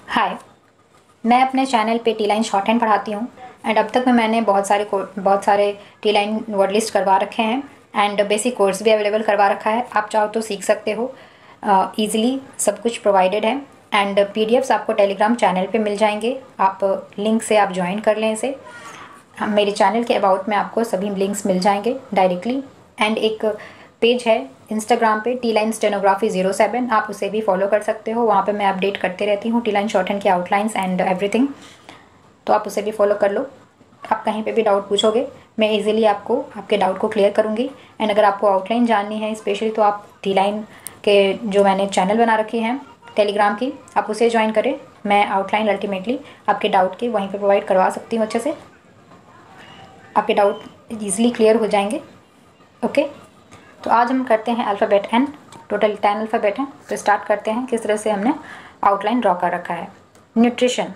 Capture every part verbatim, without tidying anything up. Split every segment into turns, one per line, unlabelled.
हाय, मैं अपने चैनल पे टी लाइन शॉर्ट हैंड पढ़ाती हूँ एंड अब तक में मैंने बहुत सारे बहुत सारे टी लाइन वर्ड लिस्ट करवा रखे हैं एंड बेसिक कोर्स भी अवेलेबल करवा रखा है। आप चाहो तो सीख सकते हो ईजिली, सब कुछ प्रोवाइडेड है एंड पीडीएफ्स आपको टेलीग्राम चैनल पे मिल जाएंगे। आप लिंक से आप ज्वाइन कर लें इसे। मेरे चैनल के अबाउट में आपको सभी लिंक्स मिल जाएंगे डायरेक्टली एंड एक पेज है इंस्टाग्राम पे T line stenography zero seven, आप उसे भी फॉलो कर सकते हो। वहाँ पे मैं अपडेट करते रहती हूँ टी लाइन शॉर्ट हैंड की आउटलाइंस एंड एवरीथिंग, तो आप उसे भी फॉलो कर लो। आप कहीं पे भी डाउट पूछोगे, मैं इजीली आपको आपके डाउट को क्लियर करूँगी। एंड अगर आपको आउटलाइन जाननी है स्पेशली, तो आप टी लाइन के जो मैंने चैनल बना रखी हैं टेलीग्राम की, आप उसे ज्वाइन करें। मैं आउटलाइन अल्टीमेटली आपके डाउट की वहीं पर प्रोवाइड करवा सकती हूँ अच्छे से। आपके डाउट ईजिली क्लियर हो जाएंगे। ओके, तो आज हम करते हैं alphabet N. Total ten alphabet हैं, तो स्टार्ट करते हैं किस तरह से हमने आउटलाइन ड्रॉ कर रखा है। न्यूट्रिशन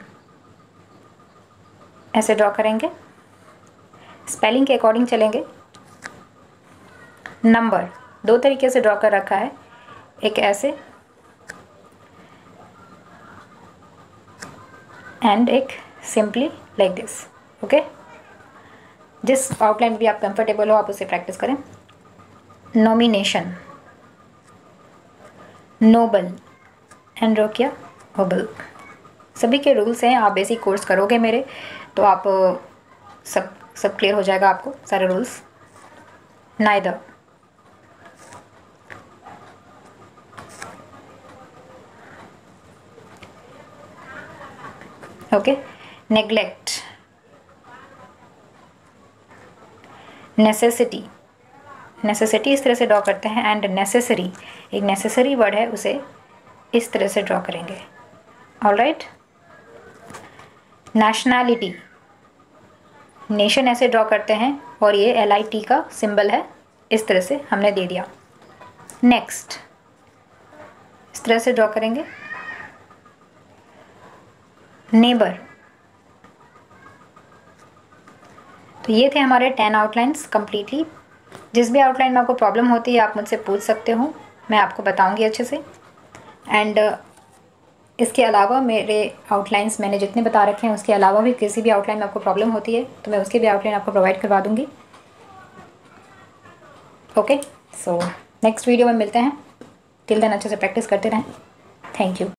ऐसे ड्रॉ करेंगे, स्पेलिंग के अकॉर्डिंग चलेंगे। नंबर दो तरीके से ड्रॉ कर रखा है, एक ऐसे एंड एक सिंपली लाइक दिस। ओके, जिस आउटलाइन भी आप कंफर्टेबल हो आप उसे प्रैक्टिस करें। नॉमिनेशन, नोबल एंड रोकिया ओबल, सभी के रूल्स हैं। आप बेसिक कोर्स करोगे मेरे तो आप सब सब क्लियर हो जाएगा आपको सारे rules. Neither, okay. Neglect, necessity, necessity इस तरह से ड्रॉ करते हैं एंड नेसेसरी, एक नेसेसरी वर्ड है उसे इस तरह से ड्रॉ करेंगे। ऑलराइट। नेशनैलिटी, नेशन ऐसे ड्रॉ करते हैं और ये एल आई टी का सिंबल है, इस तरह से हमने दे दिया। नेक्स्ट इस तरह से ड्रॉ करेंगे। नेबर, तो ये थे हमारे टेन आउटलाइंस कम्प्लीटली। जिस भी आउटलाइन में आपको प्रॉब्लम होती है आप मुझसे पूछ सकते हो, मैं आपको बताऊंगी अच्छे से। एंड इसके अलावा मेरे आउटलाइंस मैंने जितने बता रखे हैं उसके अलावा भी किसी भी आउटलाइन में आपको प्रॉब्लम होती है तो मैं उसके भी आउटलाइन आपको प्रोवाइड करवा दूंगी। ओके, सो नेक्स्ट वीडियो में मिलते हैं। टिल देन अच्छे से प्रैक्टिस करते रहें। Thank you.